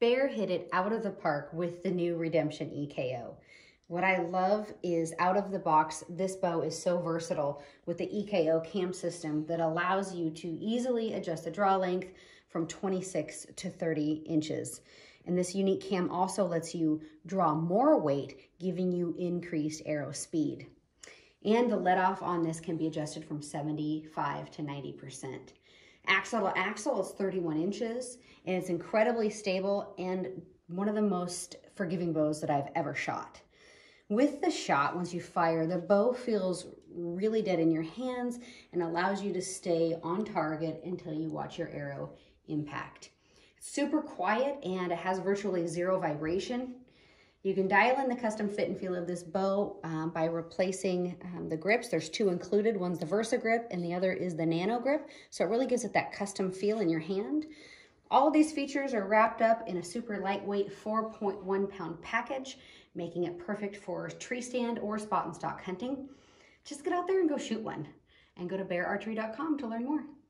Bear hit it out of the park with the new Redemption EKO. What I love is out of the box, this bow is so versatile with the EKO cam system that allows you to easily adjust the draw length from 26 to 30 inches. And this unique cam also lets you draw more weight, giving you increased arrow speed. And the let off on this can be adjusted from 75 to 90%. Axle to axle is 31 inches, and it's incredibly stable and one of the most forgiving bows that I've ever shot. With the shot, once you fire, the bow feels really dead in your hands and allows you to stay on target until you watch your arrow impact. It's super quiet and it has virtually zero vibration. You can dial in the custom fit and feel of this bow by replacing the grips. There's two included. One's the Versa grip and the other is the Nano grip. So it really gives it that custom feel in your hand. All of these features are wrapped up in a super lightweight 4.1 pound package, making it perfect for tree stand or spot and stock hunting. Just get out there and go shoot one. And go to beararchery.com to learn more.